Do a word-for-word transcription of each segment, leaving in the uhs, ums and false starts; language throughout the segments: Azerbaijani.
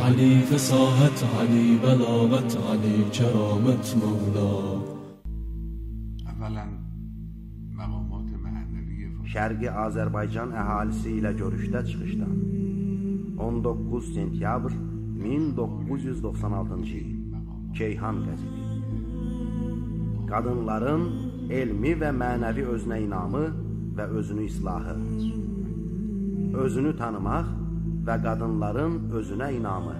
علی فصاحت، علی بلاغت، علی کرامت مولا. اولا مقامات məhənnəvi Şərqi Azərbaycan əhalisi ilə görüşdə çıxışdan on doqquz sentyabr min doqquz yüz doxsan altıncı il Ceyhan qəzeti. Qadınların elmi və mənəvi özünə inamı və özünü islahı. Özünü tanımaq və qadınların özünə inamı.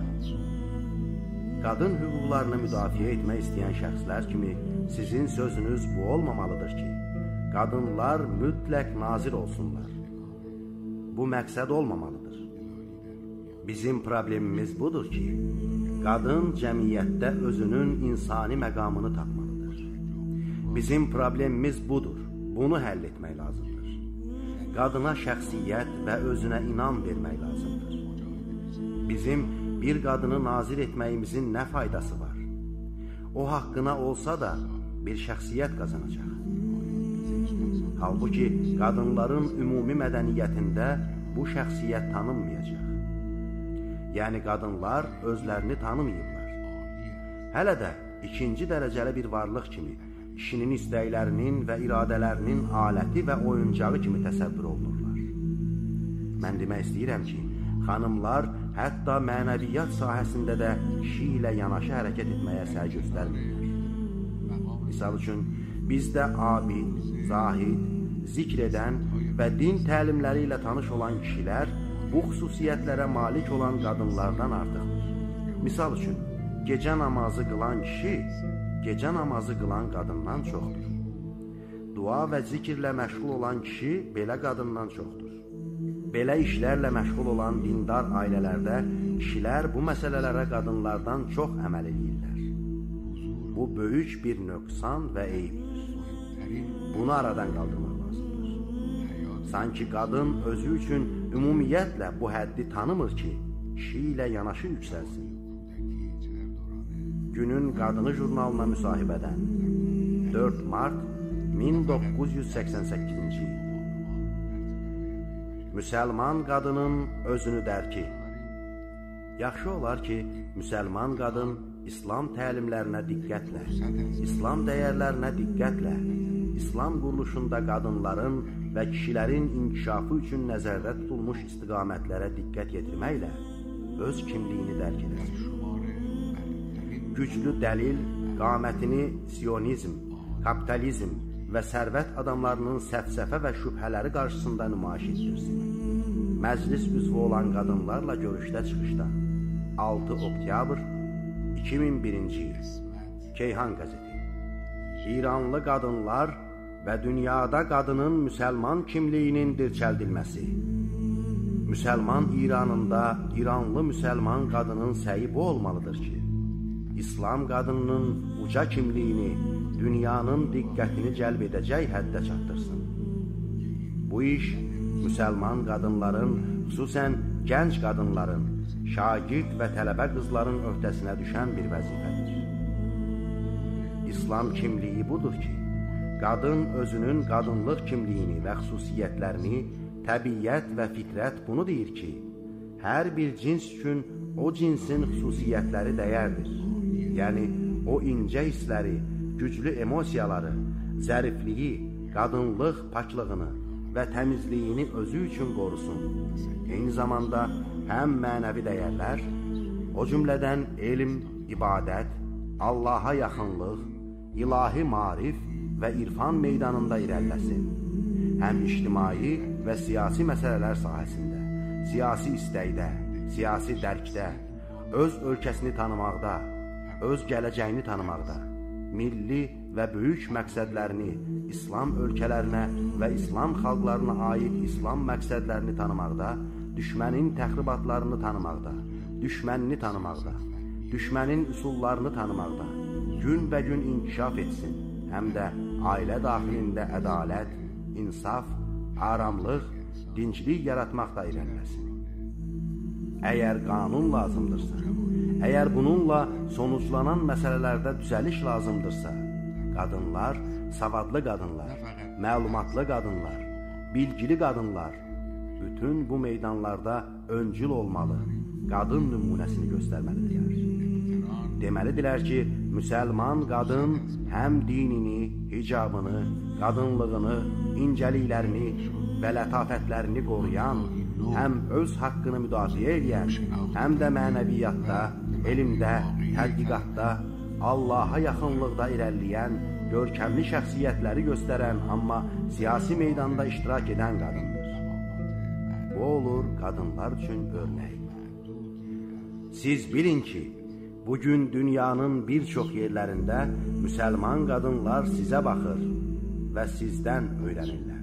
Qadın hüquqlarını müdafiə etmək istəyən şəxslər kimi sizin sözünüz bu olmamalıdır ki, qadınlar mütləq nazir olsunlar. Bu məqsəd olmamalıdır. Bizim problemimiz budur ki, qadın cəmiyyətdə özünün insani məqamını tapmalıdır. Bizim problemimiz budur. Bunu həll etmək lazımdır. Qadına şəxsiyyət və özünə inam vermək lazımdır. Bizim bir qadını nazir etməyimizin nə faydası var? O haqqına olsa da bir şəxsiyyət qazanacaq. Halbuki qadınların ümumi mədəniyyətində bu şəxsiyyət tanınmayacaq. Yəni qadınlar özlərini tanımayıblar. Hələ də ikinci dərəcəli bir varlıq kimi, kişinin istəklərinin və iradələrinin aləti və oyuncağı kimi təsəvvür olunurlar. Mən demək istəyirəm ki, xanımlar hətta mənəviyyat sahəsində də kişi ilə yanaşı hərəkət etməyə səy göstərmirlər. Misal üçün, bizdə abid, zahid, zikr edən və din təlimləri ilə tanış olan kişilər bu xüsusiyyətlərə malik olan qadınlardan artıqdır. Misal üçün, gecə namazı qılan kişi, gecə namazı qılan qadından çoxdur. Dua və zikirlə məşğul olan kişi belə qadından çoxdur. Belə işlərlə məşğul olan dindar ailələrdə kişilər bu məsələlərə qadınlardan çox əməl edirlər. Bu böyük bir nöqsan və eyibdir. Bunu aradan qaldırmaq lazımdır. Sanki qadın özü üçün ümumiyyətlə bu həddi tanımır ki, kişi ilə yanaşı yüksəlsin. Günün Qadını jurnalına müsahibədən dörd mart min doqquz yüz səksən səkkizinci il. Müsəlman qadının özünü dərki. Yaxşı olar ki, müsəlman qadın İslam təlimlərinə diqqətlə, İslam dəyərlərinə diqqətlə, İslam quruluşunda qadınların və kişilərin inkişafı üçün nəzərdə tutulmuş istiqamətlərə diqqət yetirməklə öz kimliyini dərk edəcək. Güclü dəlil qamətini siyonizm, kapitalizm və sərvət adamlarının səfsəfə və şübhələri qarşısında nümayiş etdirsin. Məclis üzvü olan qadınlarla görüşdə çıxışda altı oktyabr iki min birinci il Ceyhan qəzeti. İranlı qadınlar və dünyada qadının müsəlman kimliyinin dirçəldilməsi. Müsəlman İranında İranlı müsəlman qadının səyi bu olmalıdır ki, İslam qadınının uca kimliyini, dünyanın diqqətini cəlb edəcək həddə çatdırsın. Bu iş müsəlman qadınların, xüsusən gənc qadınların, şagird və tələbə qızların öhdəsinə düşən bir vəzifədir. İslam kimliyi budur ki, qadın özünün qadınlıq kimliyini və xüsusiyyətlərini, təbiyyət və fitrət bunu deyir ki, hər bir cins üçün o cinsin xüsusiyyətləri dəyərdir. Yəni, o incə hissləri, güclü emosiyaları, zərifliyi, qadınlıq paklığını və təmizliyini özü üçün qorusun. Eyni zamanda həm mənəvi dəyərlər, o cümlədən elm, ibadət, Allaha yaxınlıq, ilahi marif və irfan meydanında irəlləsin. Həm ictimai və siyasi məsələlər sahəsində, siyasi istəkdə, siyasi dərkdə, öz ölkəsini tanımaqda, öz gələcəyini tanımaqda, milli və böyük məqsədlərini, İslam ölkələrinə və İslam xalqlarına aid İslam məqsədlərini tanımaqda, düşmənin təxribatlarını tanımaqda, düşmənini tanımaqda, düşmənin üsullarını tanımaqda, gün və gün inkişaf etsin, həm də ailə daxilində ədalət, insaf, aramlıq, dinclik yaratmaqda irəliləsin. Əgər qanun lazımdırsa, əgər bununla sonuclanan məsələlərdə düzəliş lazımdırsa, qadınlar, savadlı qadınlar, məlumatlı qadınlar, bilgili qadınlar bütün bu meydanlarda öncül olmalı, qadın nümunəsini göstərməlidirlər. Deməlidirlər ki, müsəlman qadın həm dinini, hicabını, qadınlığını, incəliklərini və lətafətlərini qoruyan, həm öz haqqını müdafiə edən, həm də mənəviyyatda, elmdə, tədqiqatda, Allaha yaxınlıqda irəliləyən, görkəmli şəxsiyyətləri göstərən, amma siyasi meydanda iştirak edən qadındır. Bu olur qadınlar üçün örnək. Siz bilin ki, bugün dünyanın bir çox yerlərində müsəlman qadınlar sizə baxır və sizdən öyrənirlər.